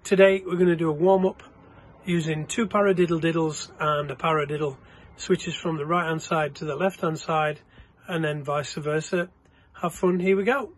Today we're going to do a warm-up using 2 Paradiddlediddles and a Paradiddle. Switches from the right hand side to the left hand side and then vice versa. Have fun, here we go.